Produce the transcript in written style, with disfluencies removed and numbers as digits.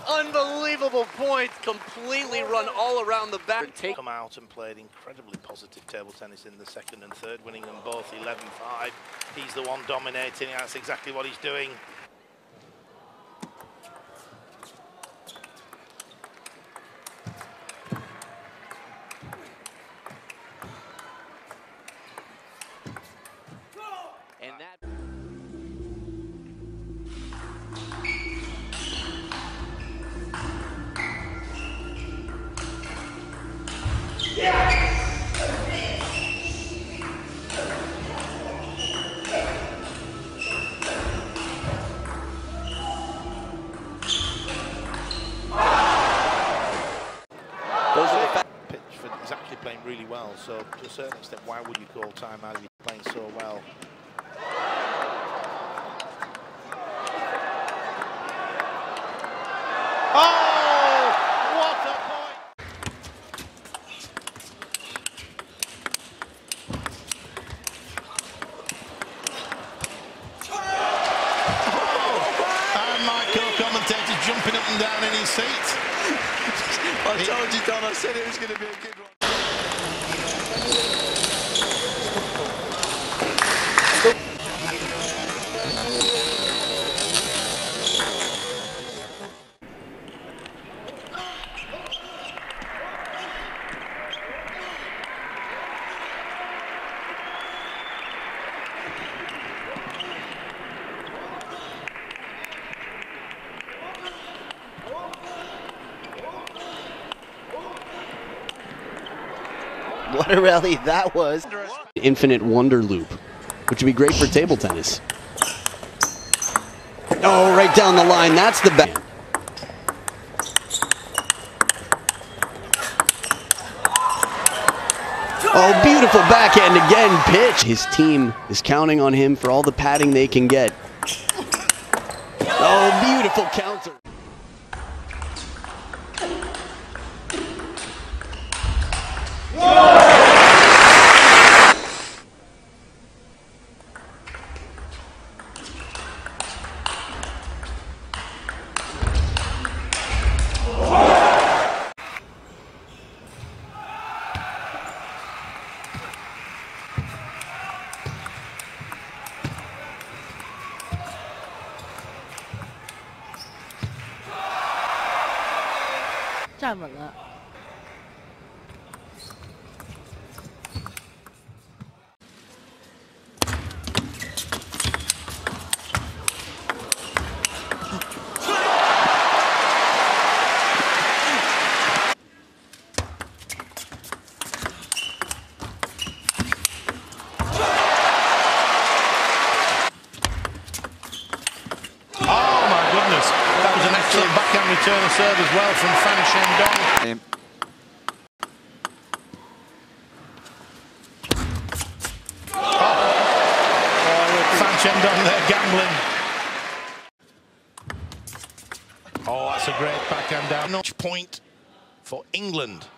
Unbelievable points, completely run all around the back. Come out and played incredibly positive table tennis in the second and third, winning them both 11-5. He's the one dominating, that's exactly what he's doing. And that... Pitch is actually playing really well, so to a certain extent, why would you call time out if you're playing so well? Oh, what a point! And my co-commentator jumping up and down in his seat. I told you, Don, I said it was going to be a good one. What a rally that was. Infinite Wonder Loop, which would be great for table tennis. Oh, right down the line. That's the back. Oh, beautiful backhand again. Pitch. His team is counting on him for all the padding they can get. Oh, beautiful counter. Backhand return of serve as well from Fan Shendong. Fan Shendong there gambling. Oh, that's a great backhand down. Notch point for England.